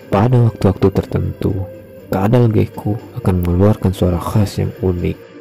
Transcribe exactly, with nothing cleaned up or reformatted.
Pada waktu-waktu tertentu, kadal gecko akan mengeluarkan suara khas yang unik.